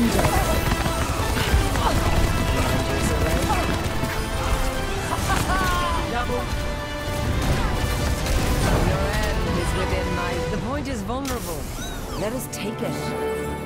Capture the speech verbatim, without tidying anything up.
Your end is within my... The point is vulnerable. Let us take it.